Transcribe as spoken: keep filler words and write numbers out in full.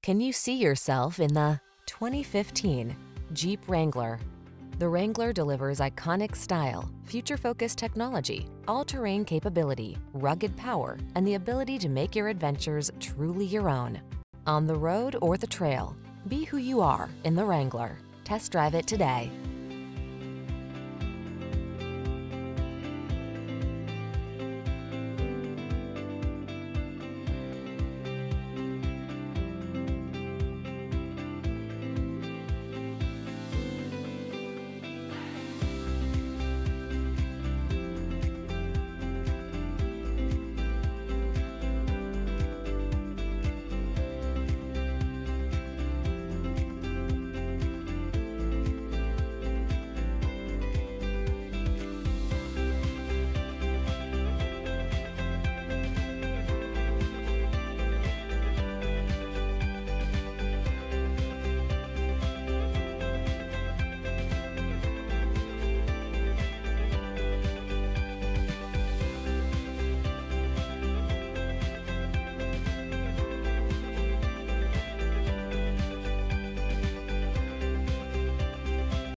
Can you see yourself in the twenty fifteen Jeep Wrangler? The Wrangler delivers iconic style, future-focused technology, all-terrain capability, rugged power, and the ability to make your adventures truly your own. On the road or the trail, be who you are in the Wrangler. Test drive it today.